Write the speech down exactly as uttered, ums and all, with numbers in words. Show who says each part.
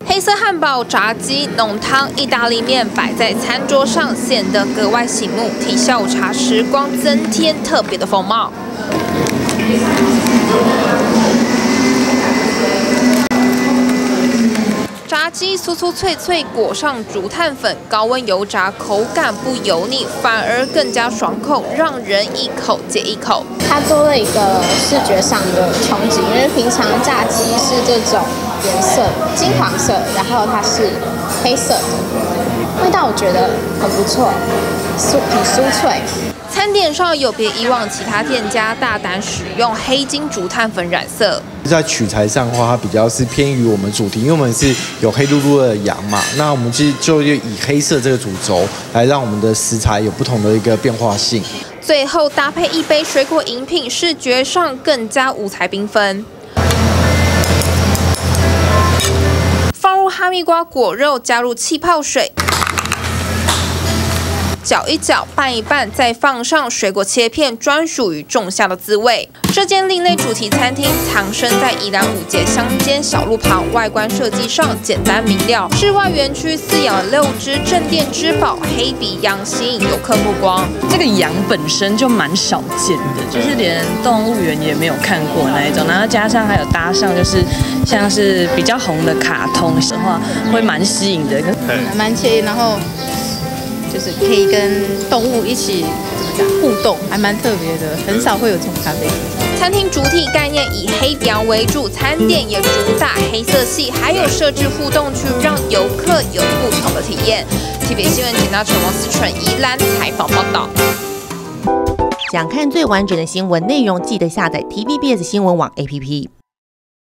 Speaker 1: 黑色汉堡、炸鸡、浓汤、意大利面摆在餐桌上，显得格外醒目，替下午茶时光增添特别的风貌。炸鸡酥酥脆脆，裹上竹炭粉，高温油炸，口感不油腻，反而更加爽口，让人一口接一口。
Speaker 2: 它多了一个视觉上的冲击，因为平常炸鸡是这种颜色，金黄色，然后它是黑色的，味道我觉得很不错，酥很酥脆。
Speaker 1: 餐点上有别以往其他店家大胆使用黑金竹炭粉染色，
Speaker 3: 在取材上的话，它比较是偏于我们主题，因为我们是有黑噜噜的羊嘛，那我们其实就以黑色这个主轴来让我们的食材有不同的一个变化性。
Speaker 1: 最后搭配一杯水果饮品，视觉上更加五彩缤纷。放入哈密瓜果肉，加入气泡水。搅一搅，拌一拌，再放上水果切片，专属于仲夏的滋味。这间另类主题餐厅藏身在宜兰五节乡间小路旁，外观设计上简单明了。室外园区饲养了六只镇店之宝黑鼻羊，吸引游客目光。
Speaker 4: 这个羊本身就蛮少见的，就是连动物园也没有看过那一种，然后加上还有搭上就是像是比较红的卡通的话，会蛮吸引的。
Speaker 5: 蛮惬意，然后。就是可以跟动物一起怎么讲互动，还蛮特别的，很少会有这种咖啡厅。
Speaker 1: 餐厅主体概念以黑鼻羊为主，餐点也主打黑色系，还有设置互动区，让游客有不同的体验。T V B 新闻简到陈王思纯宜兰采访报道。
Speaker 6: 想看最完整的新闻内容，记得下载 T V B S 新闻网 A P P。